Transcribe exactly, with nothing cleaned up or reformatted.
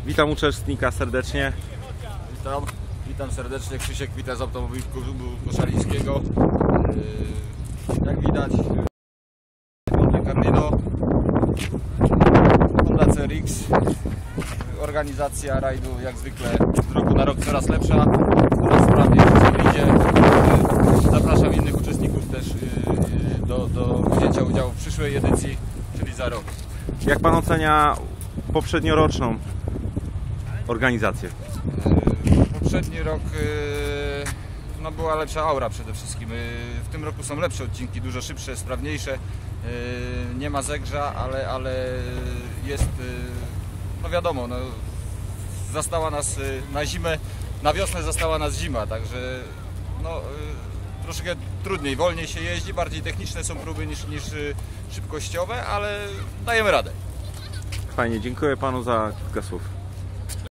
Witam uczestnika serdecznie. Witam, witam serdecznie. Krzysiek Kwita z Automobilu Klubu Koszalińskiego. Jak widać, Monte Carlo, Honda C R X. Organizacja rajdu jak zwykle z roku na rok coraz lepsza, coraz sprawniej wszystko idzie. Zapraszam innych uczestników też do, do wzięcia udziału w przyszłej edycji, czyli za rok. Jak Pan ocenia poprzednioroczną organizację? Poprzedni rok no, była lepsza aura przede wszystkim. W tym roku są lepsze odcinki, dużo szybsze, sprawniejsze. Nie ma zegrza, ale, ale jest, no wiadomo, no, zastała nas na zimę, na wiosnę zastała nas zima, także no, troszkę trudniej, wolniej się jeździ, bardziej techniczne są próby niż, niż szybkościowe, ale dajemy radę. Fajnie, dziękuję Panu za kilka słów.